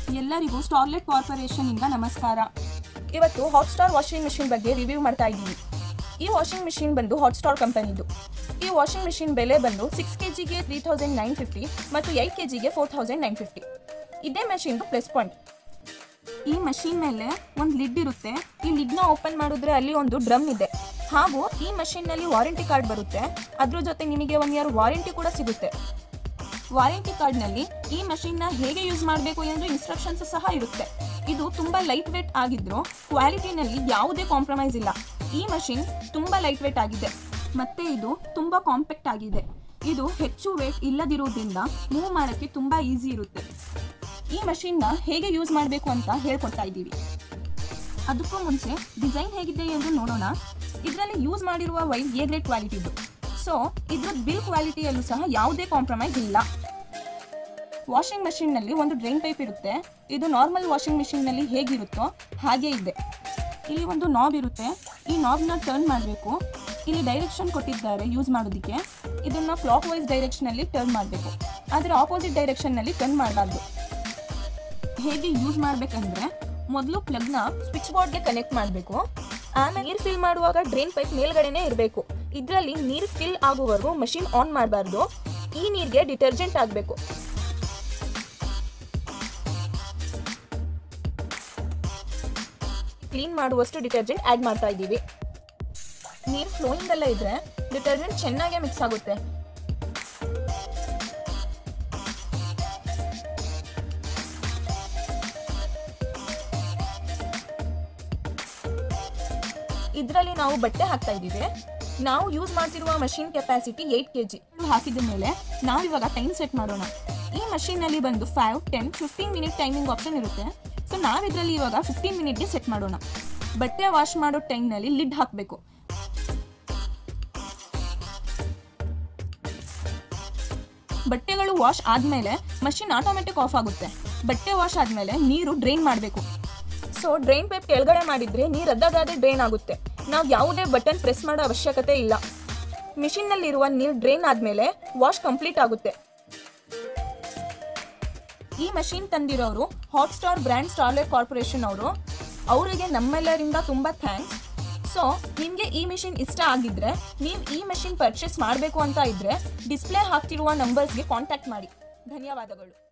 ಎಲ್ಲರಿಗೂ starlet corporation ಇಂದ ನಮಸ್ಕಾರ. ಇವತ್ತು ಹಾಟ್ಸ್ಟಾರ್ ವಾಷಿಂಗ್ ಮಿಷಿನ್ ಬಗ್ಗೆ ರಿವ್ಯೂ ಮಾಡ್ತಾ ಇದ್ದೀವಿ. ಈ ವಾಷಿಂಗ್ ಮಿಷಿನ್ ಬಂದು ಹಾಟ್ಸ್ಟಾರ್ ಕಂಪನಿದು. ಈ ವಾಷಿಂಗ್ ಮಿಷಿನ್ ಬೆಲೆ ಬಂದು 6 kgಗೆ 3950 ಮತ್ತು 8 kgಗೆ 4950. ಇದೇ ಮೆಷಿನ್ದು ಪ್ಲಸ್ ಪಾಯಿಂಟ್. ಈ ಮಷಿನ್ ಮೇಲೆ ಒಂದು ಲಿಡ್ ಇರುತ್ತೆ. ಈ ಲಿಡ್ನ ಓಪನ್ ಮಾಡಿದ್ರೆ ಅಲ್ಲಿ ಒಂದು ಡ್ರಮ್ ಇದೆ. ಹಾಗೂ ಈ ಮಷಿನ್ನಲ್ಲಿ ವಾರಂಟಿ ಕಾರ್ಡ್ ಬರುತ್ತೆ. ಅದ್ರ ಜೊತೆ ನಿಮಗೆ 1 year ವಾರಂಟಿ ಕೂಡ ಸಿಗುತ್ತೆ. ವಾರಂಟಿ ಕಾರ್ಡ್ನಲ್ಲಿ ಈ ಮಷಿನ್ನ ಹೇಗೆ ಯೂಸ್ ಮಾಡಬೇಕು ಎಂದು ಇನ್ಸ್ಟ್ರಕ್ಷನ್ಸ್ ಸಹ ಇರುತ್ತೆ. ಇದು ತುಂಬ ಲೈಟ್ ವೇಟ್ ಆಗಿದ್ರೂ ಕ್ವಾಲಿಟಿನಲ್ಲಿ ಯಾವುದೇ ಕಾಂಪ್ರಮೈಸ್ ಇಲ್ಲ. ಈ ಮಷಿನ್ ತುಂಬ ಲೈಟ್ ವೇಟ್ ಆಗಿದೆ ಮತ್ತು ಇದು ತುಂಬ ಕಾಂಪ್ಯಾಕ್ಟ್ ಆಗಿದೆ. ಇದು ಹೆಚ್ಚು ವೇಟ್ ಇಲ್ಲದಿರುವುದರಿಂದ ಮೂವ್ ಮಾಡೋಕ್ಕೆ ತುಂಬ ಈಸಿ ಇರುತ್ತೆ. ಈ ಮಷಿನ್ನ ಹೇಗೆ ಯೂಸ್ ಮಾಡಬೇಕು ಅಂತ ಹೇಳ್ಕೊಡ್ತಾ ಇದ್ದೀವಿ. ಅದಕ್ಕೂ ಮುಂಚೆ ಡಿಸೈನ್ ಹೇಗಿದೆ ಎಂದು ನೋಡೋಣ. ಇದರಲ್ಲಿ ಯೂಸ್ ಮಾಡಿರುವ ವೈರ್ ಎ ಗ್ರೇಡ್ ಕ್ವಾಲಿಟಿದು. ಸೊ ಇದ್ರ ಬಿಲ್ ಕ್ವಾಲಿಟಿಯಲ್ಲೂ ಸಹ ಯಾವುದೇ ಕಾಂಪ್ರಮೈಸ್ ಇಲ್ಲ. ವಾಷಿಂಗ್ ಮಷಿನ್ನಲ್ಲಿ ಒಂದು ಡ್ರೈನ್ ಪೈಪ್ ಇರುತ್ತೆ. ಇದು ನಾರ್ಮಲ್ ವಾಷಿಂಗ್ ಮಿಷಿನ್ನಲ್ಲಿ ಹೇಗಿರುತ್ತೋ ಹಾಗೇ ಇದೆ. ಇಲ್ಲಿ ಒಂದು ನಾಬ್ ಇರುತ್ತೆ. ಈ ನಾಬ್ನ ಟರ್ನ್ ಮಾಡಬೇಕು. ಇಲ್ಲಿ ಡೈರೆಕ್ಷನ್ ಕೊಟ್ಟಿದ್ದಾರೆ ಯೂಸ್ ಮಾಡೋದಕ್ಕೆ. ಇದನ್ನು ಕ್ಲಾಕ್ ವೈಸ್ ಡೈರೆಕ್ಷನಲ್ಲಿ ಟರ್ನ್ ಮಾಡಬೇಕು, ಆದರೆ ಆಪೋಸಿಟ್ ಡೈರೆಕ್ಷನ್ನಲ್ಲಿ ಟರ್ನ್ ಮಾಡಬಾರ್ದು. ಹೇಗೆ ಯೂಸ್ ಮಾಡಬೇಕಂದ್ರೆ ಮೊದಲು ಪ್ಲಗ್ನ ಸ್ವಿಚ್ ಬೋರ್ಡ್ಗೆ ಕನೆಕ್ಟ್ ಮಾಡಬೇಕು. ಆಮೇಲೆ ನೀರು ಫಿಲ್ ಮಾಡುವಾಗ ಡ್ರೈನ್ ಪೈಪ್ ಮೇಲ್ಗಡೆನೇ ಇರಬೇಕು. ಇದರಲ್ಲಿ ನೀರು ಫಿಲ್ ಆಗುವವರೆಗೂ ಮಷಿನ್ ಆನ್ ಮಾಡಬಾರ್ದು. ಈ ನೀರಿಗೆ ಡಿಟರ್ಜೆಂಟ್ ಆಗಬೇಕು. ಕ್ಲೀನ್ ಮಾಡುವಷ್ಟು ಡಿಟರ್ಜೆಂಟ್ ಆ್ಯಡ್ ಮಾಡ್ತಾ ಇದ್ದೀವಿ. ನೀರು ಫ್ಲೋಯಿಂಗ್ ಎಲ್ಲ ಇದ್ರೆ ಡಿಟರ್ಜೆಂಟ್ ಚೆನ್ನಾಗಿ ಮಿಕ್ಸ್ ಆಗುತ್ತೆ. ಇದರಲ್ಲಿ ನಾವು ಬಟ್ಟೆ ಹಾಕ್ತಾ ಇದ್ದೀವಿ. ನಾವು ಯೂಸ್ ಮಾಡ್ತಿರುವ ಮಷಿನ್ ಕೆಪಾಸಿಟಿ 8 kg. ಹಾಕಿದ ಮೇಲೆ ನಾವಿವಾಗ ಟೈಮ್ ಸೆಟ್ ಮಾಡೋಣ. ಈ ಮಷೀನಲ್ಲಿ ಬಂದು 5, 10, 15 ಮಿನಿಟ್ ಟೈಮಿಂಗ್ ಆಪ್ಷನ್ ಇರುತ್ತೆ. ಸೊ ನಾವಿದ್ರಲ್ಲಿ ಇವಾಗ 15 ಮಿನಿಟ್ಗೆ ಸೆಟ್ ಮಾಡೋಣ. ಬಟ್ಟೆ ವಾಶ್ ಮಾಡೋ ಟೈಮ್ನಲ್ಲಿ ಲಿಡ್ ಹಾಕಬೇಕು. ಬಟ್ಟೆಗಳು ವಾಶ್ ಆದಮೇಲೆ ಮಷಿನ್ ಆಟೋಮೆಟಿಕ್ ಆಫ್ ಆಗುತ್ತೆ. ಬಟ್ಟೆ ವಾಶ್ ಆದಮೇಲೆ ನೀರು ಡ್ರೈನ್ ಮಾಡಬೇಕು. ಸೊ ಡ್ರೈನ್ ಪೈಪ್ ಕೆಳಗಡೆ ಮಾಡಿದರೆ ನೀರು ಅದಾಗದೇ ಡ್ರೈನ್ ಆಗುತ್ತೆ. ನಾವು ಯಾವುದೇ ಬಟನ್ ಪ್ರೆಸ್ ಮಾಡೋ ಅವಶ್ಯಕತೆ ಇಲ್ಲ. ಮಿಷಿನ್ನಲ್ಲಿರುವ ನೀರು ಡ್ರೈನ್ ಆದಮೇಲೆ ವಾಶ್ ಕಂಪ್ಲೀಟ್ ಆಗುತ್ತೆ. ಈ ಮಷಿನ್ ತಂದಿರೋರು ಹಾಟ್ಸ್ಟಾರ್ ಬ್ರ್ಯಾಂಡ್ ಸ್ಟಾರ್ಲೆಟ್ ಕಾರ್ಪೊರೇಷನ್ ಅವರು. ಅವರಿಗೆ ನಮ್ಮೆಲ್ಲರಿಂದ ತುಂಬ ಥ್ಯಾಂಕ್ಸ್. ಸೊ ನಿಮಗೆ ಈ ಮಿಷಿನ್ ಇಷ್ಟ ಆಗಿದ್ರೆ ನೀವು ಈ ಮಿಷಿನ್ ಪರ್ಚೇಸ್ ಮಾಡಬೇಕು ಅಂತ ಇದ್ದರೆ ಡಿಸ್ಪ್ಲೇ ಹಾಕ್ತಿರುವ ನಂಬರ್ಸ್ಗೆ ಕಾಂಟ್ಯಾಕ್ಟ್ ಮಾಡಿ. ಧನ್ಯವಾದಗಳು.